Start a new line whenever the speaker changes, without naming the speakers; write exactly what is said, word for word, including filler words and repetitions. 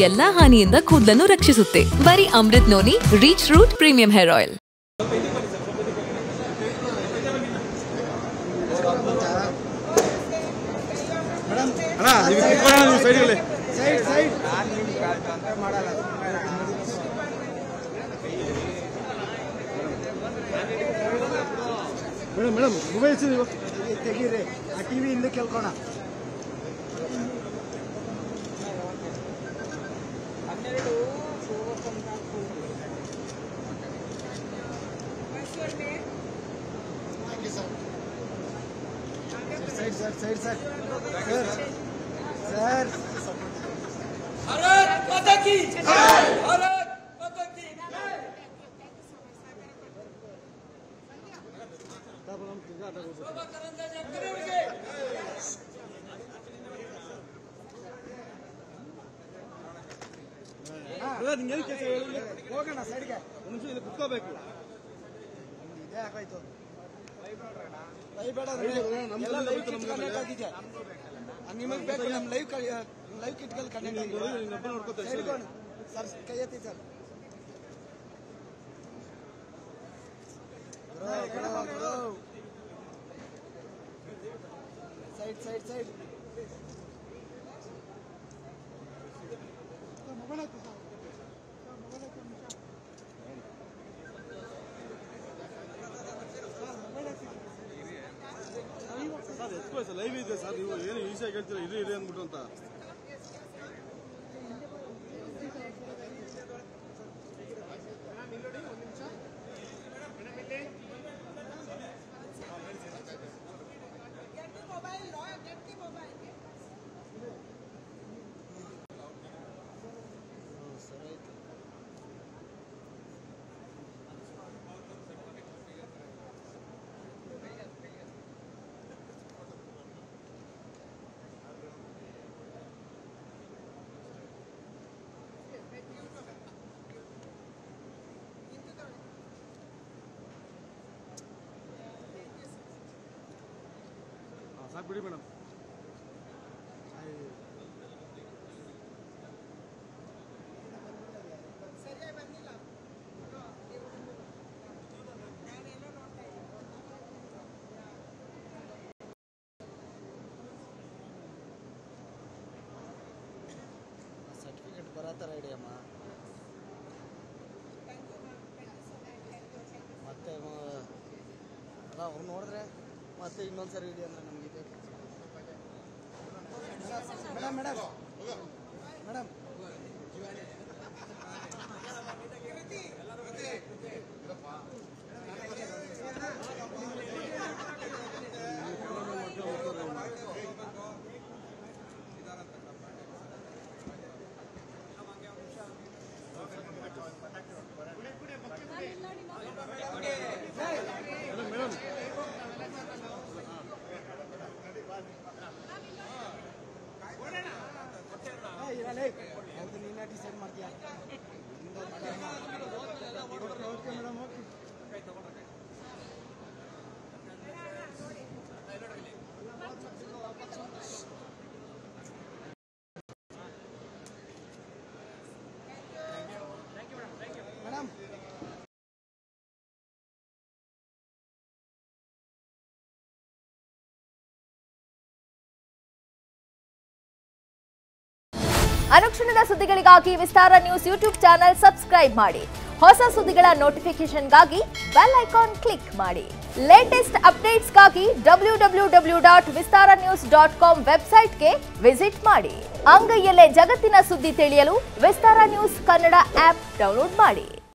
ಎಲ್ಲಾ ಹಾನಿಯಿಂದ ಕೂದಲನ್ನು ರಕ್ಷಿಸುತ್ತೆ. ಬರೀ Amrut noni reach root premium hair oil.
Madam madam mobile ತೆಗೀರಿ, ಆ ಟಿವಿ ಇಂದ ಕೇಳ್ಕೋಣ. Side sir side sir sir sir
Bharat माता की जय, भारत माता की जय. शोभा करंजाजे करेंगे.
ಹೋಗೋಣ ಸೈಡ್ಗೆ, ಒಂದು ನಿಮಿಷ ಇಲ್ಲಿ ಕುತ್ಕೋಬೇಕು. ಇದೇ ಆಗೋಯ್ತು. ಲೈವ್ ಬೇಡ, ಎಲ್ಲ ಲೈವ್ ಕಿಟ್ ಕನೆಕ್ಟ್ ಆಗಿದೆ. ನಿಮಗೆ ಬೇಕು ನಮ್ಮ ಲೈವ್ ಲೈವ್ ಕಿಟ್ಗಳು ಕನೆಕ್ಟ್ ಆಗಿದೆ. ಸರ್ ಕೈ ಎತ್ತಿ sir. Side side side sir express live ಇದೆ ಸರ್. ನೀವು ಏನು ಈಸಿಯಾಗಿ ಹೇಳ್ತೀರಾ ಇರಿ ಇರಿ ಅಂದ್ಬಿಟ್ಟು ಅಂತ. ಸಾಕು ಬಿಡಿ ಮೇಡಮ್. ಸರ್ಟಿಫಿಕೇಟ್ ಬರತ್ತರ ಇಡಿ ಅಮ್ಮ. ಮತ್ತೆ ಅಲ್ಲ ಅವ್ರು ನೋಡಿದ್ರೆ ಮತ್ತೆ ಇನ್ನೊಂದ್ಸರಿ ಇಡಿ ಅಂದ್ರೆ ನಮ್ಗೆ ಇದೆ. ಮೇಡಮ್ ಮೇಡಮ್ ಮೇಡಮ್ ಹೌದು, ನೀನೇ ಡಿಸೈಡ್ ಮಾಡ್ತೀಯಾ? Okay madam okay. ಮೇಡಮ್
ಅನುಕ್ಷಣದ ಸುದ್ದಿಗಳಿಗಾಗಿ Vistara news YouTube channel subscribe ಮಾಡಿ. ಹೊಸ ಸುದ್ದಿಗಳ ನೋಟಿಫಿಕೇಶನ್ಗಾಗಿ ಬೆಲ್ ಐಕಾನ್ ಕ್ಲಿಕ್ ಮಾಡಿ. ಲೇಟೆಸ್ಟ್ ಅಪ್ಡೇಟ್ಸ್ಗಾಗಿ W W W dot Vistara news dot com ವೆಬ್ಸೈಟ್ಗೆ ವಿಸಿಟ್ ಮಾಡಿ. ಅಂಗೈಯಲ್ಲೇ ಜಗತ್ತಿನ ಸುದ್ದಿ ತಿಳಿಯಲು Vistara news Kannada app download ಮಾಡಿ.